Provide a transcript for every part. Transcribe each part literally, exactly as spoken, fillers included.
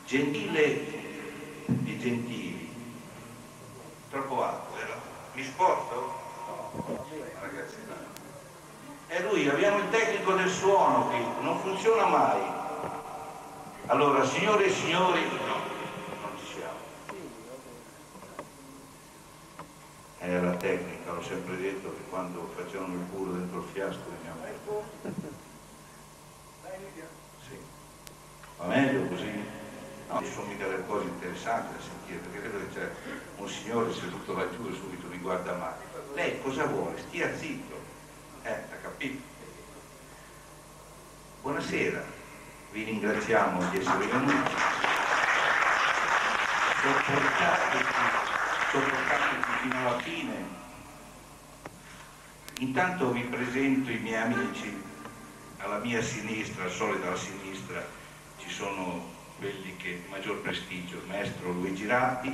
gentile di gentili, troppo alto, vero? Mi sposto? Ragazzi, e lui, abbiamo il tecnico del suono qui, non funziona mai. Allora, signore e signori, no, non ci siamo. È la tecnica, l'ho sempre detto che quando facevano il culo dentro il fiasco veniamo. Sì. Va meglio così? No, ci sono mica delle cose interessanti da sentire, perché vedo che c'è un signore seduto laggiù e subito mi guarda male. Lei cosa vuole? Stia zitto. Eh, ha capito? Buonasera, vi ringraziamo di essere venuti. Sopportateci, sopportateci fino alla fine. Intanto vi presento i miei amici. Alla mia sinistra, al solito alla sinistra, ci sono quelli che maggior prestigio, il maestro Luigi Ratti,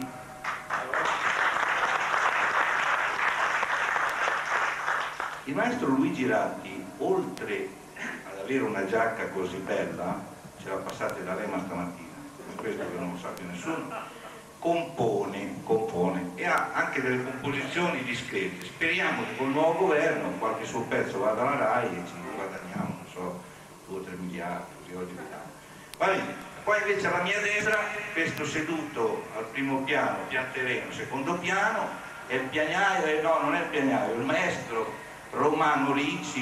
il maestro Luigi Ratti, oltre ad avere una giacca così bella, ce l'ha passata da Lema stamattina, questo che non lo sa più nessuno, compone, compone e ha anche delle composizioni discrete. Speriamo che col nuovo governo qualche suo pezzo vada alla RAI e ci guadagniamo, non so, due o tre miliardi, così oggi vediamo. Va bene. Poi invece alla mia destra, questo seduto al primo piano, piantereno, secondo piano, è il pianaio, eh, no, non è il pianaio, è il maestro Romano Ricci,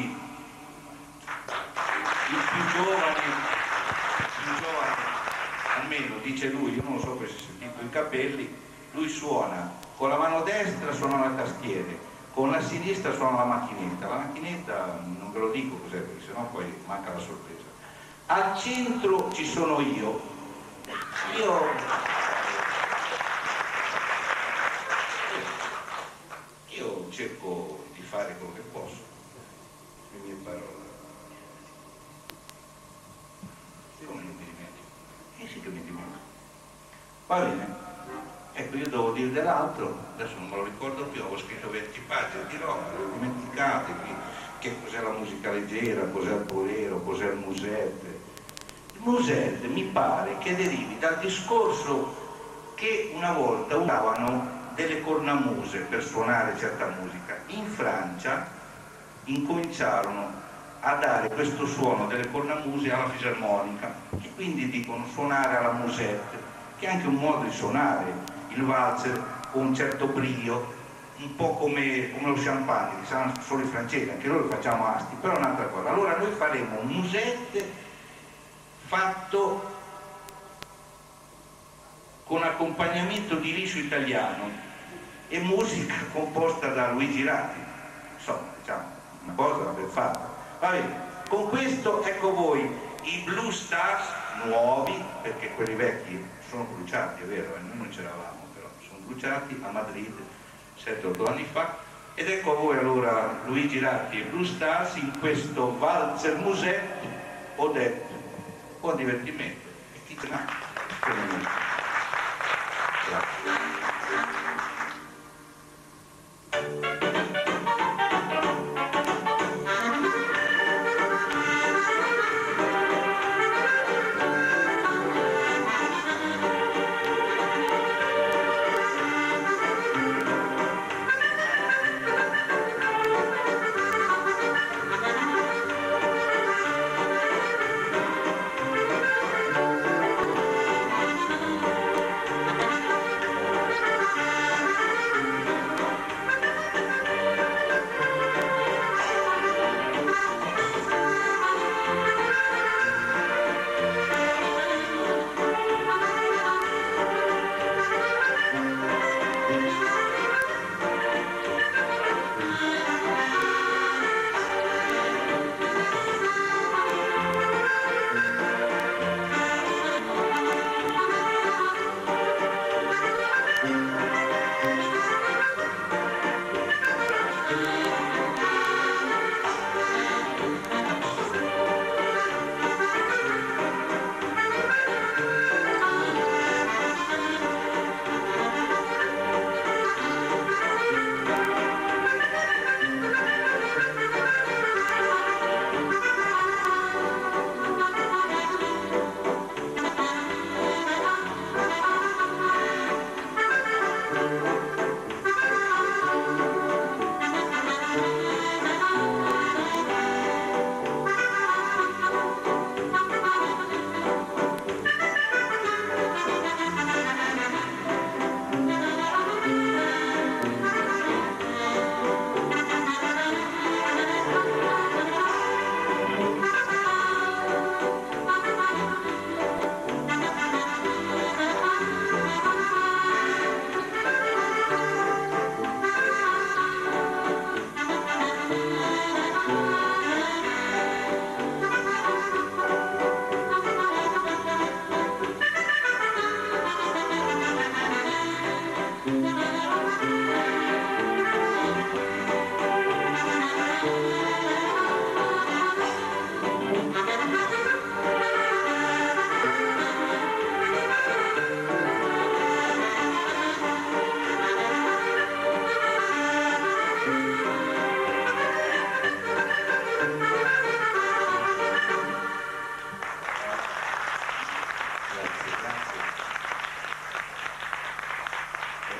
il più giovane, il più giovane, almeno dice lui, io non so se si è sentito i capelli, lui suona, con la mano destra suona la tastiere, con la sinistra suona la macchinetta, la macchinetta non ve lo dico cos'è perché sennò poi manca la sorpresa. Al centro ci sono io, io, io cerco di fare quello che posso, le mie parole. Come non mi dimentico? Eh sì che mi dimentico. Va bene, ecco io devo dire dell'altro, adesso non me lo ricordo più, avevo scritto venti pagine di roba, le ho dimenticate, che cos'è la musica leggera, cos'è il bolero, cos'è il musette. Musette mi pare che derivi dal discorso che una volta usavano delle cornamuse per suonare certa musica. In Francia incominciarono a dare questo suono delle cornamuse alla fisarmonica e quindi dicono suonare alla musette, che è anche un modo di suonare il valzer con un certo brio, un po' come, come lo champagne, che sanno solo i francesi, anche noi lo facciamo asti, però è un'altra cosa. Allora noi faremo un musette fatto con accompagnamento di liscio italiano e musica composta da Luigi Ratti, insomma, diciamo, una cosa ben fatta. Va bene, con questo ecco voi i Blue Stars nuovi, perché quelli vecchi sono bruciati, è vero, noi non c'eravamo, però sono bruciati a Madrid sette otto anni fa, ed ecco a voi allora Luigi Ratti e Blue Stars in questo valzer musette Odette. Buon divertimento e chi te n'ha? Grazie.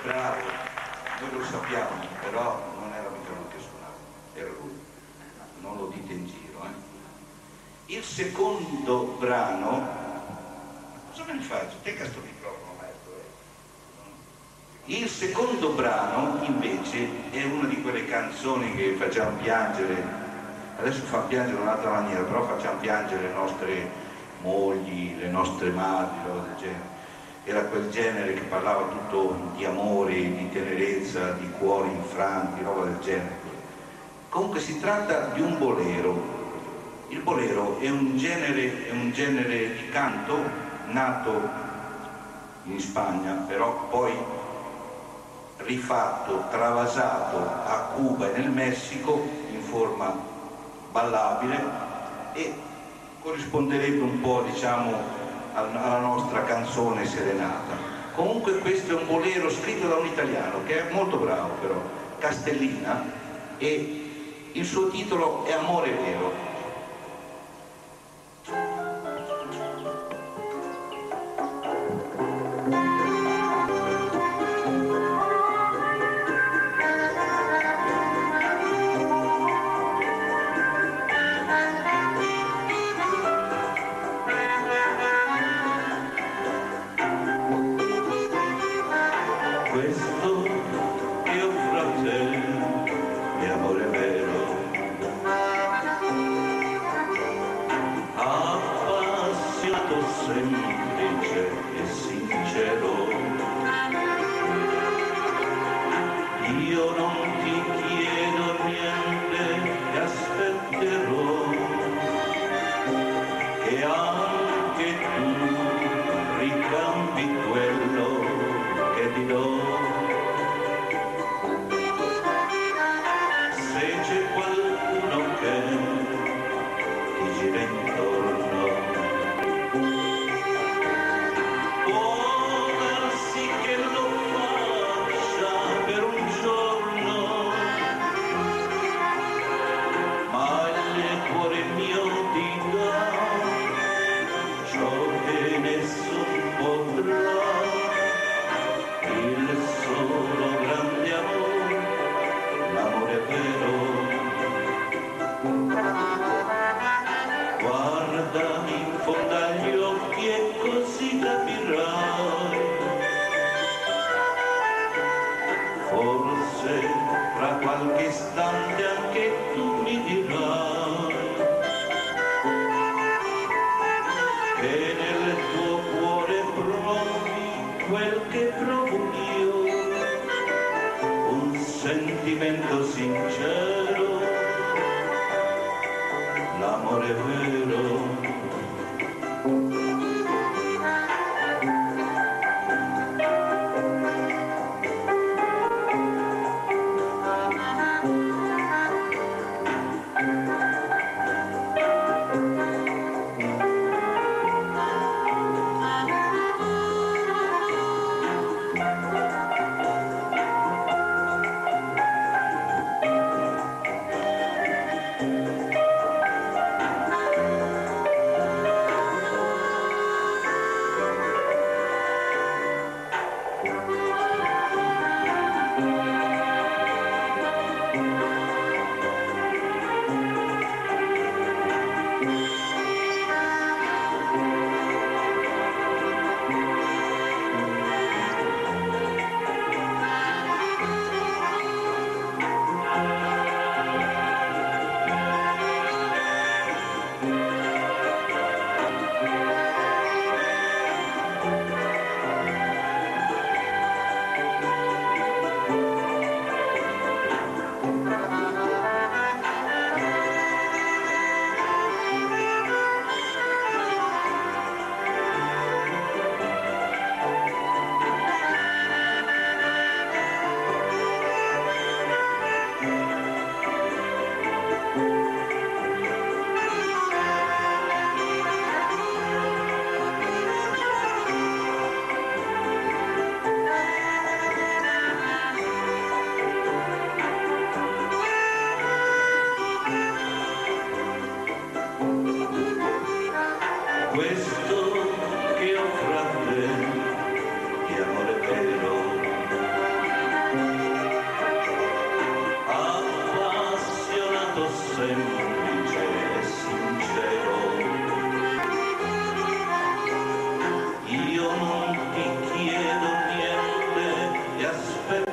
bravo, noi lo sappiamo, però non era mica lui che suonava, era lui, non lo dite in giro. Eh. Il secondo brano, cosa me ne faccio? Tenga sto microfono, maestro. Eh. Il secondo brano invece è una di quelle canzoni che facciamo piangere, adesso fa piangere in un'altra maniera, però facciamo piangere le nostre mogli, le nostre madri, roba del genere. Era quel genere che parlava tutto di amore, di tenerezza, di cuori infranti, roba del genere. Comunque si tratta di un bolero. Il bolero è un genere, è un genere di canto nato in Spagna, però poi rifatto, travasato a Cuba e nel Messico in forma ballabile e corrisponderebbe un po', diciamo, alla nostra canzone serenata. Comunque questo è un bolero scritto da un italiano che è molto bravo, però, Castellina, e il suo titolo è Amore vero. Semplice e sincero, io non ti chiedo niente, ti aspetterò, che anche tu ricambi quello che ti do. Se c'è qualcuno che ti gira intorno, guardami in fondo agli occhi e così capirai, forse tra qualche istante anche tu mi dirai che nel tuo cuore provi quel che provo io, un sentimento sincero, l'amore vero.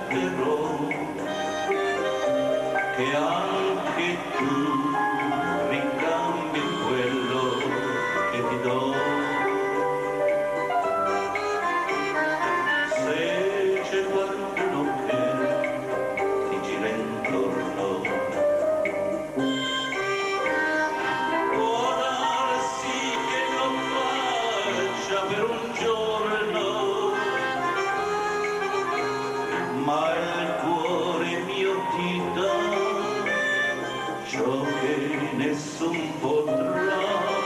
prometterò che anche tu ricambi quello che ti do. Se c'è qualcuno che ti gira intorno, può darsi che non faccia per un giorno, ma il cuore mio ti dà ciò che nessun potrà,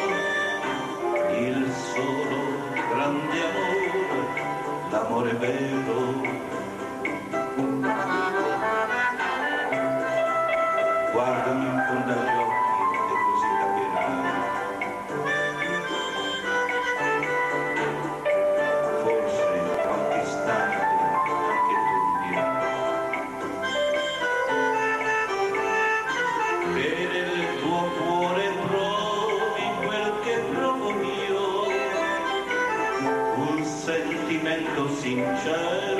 il solo grande amore, l'amore vero. Guardami in fondo agli occhi e così capirai. Forse qualche istante anche tu dirai che nel tuo cuore provi quel che provo io, un sentimento sincero